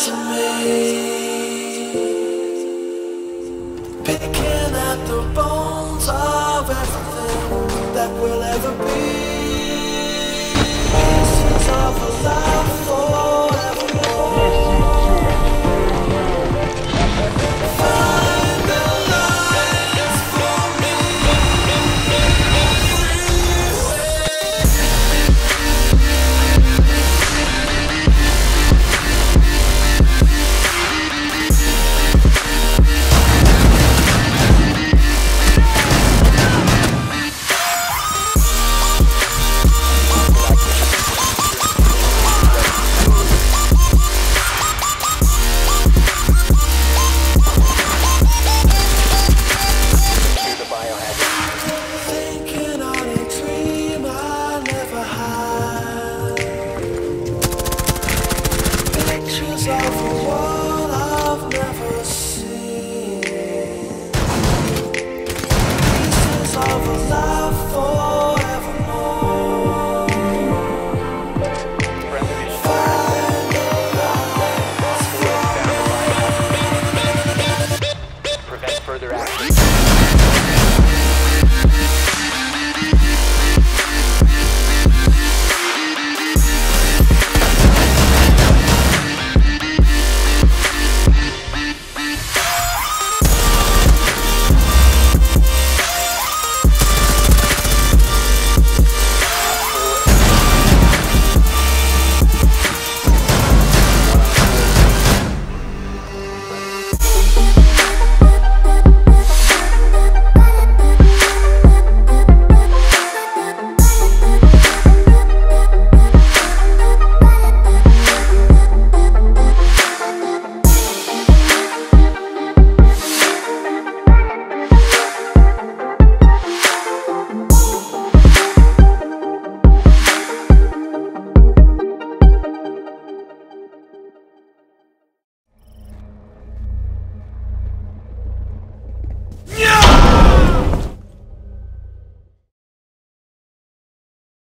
to me, picking at the bones of everything that will ever be, pieces of a life forevermore. Find the lights for me. Thinking on a dream I never had, pictures of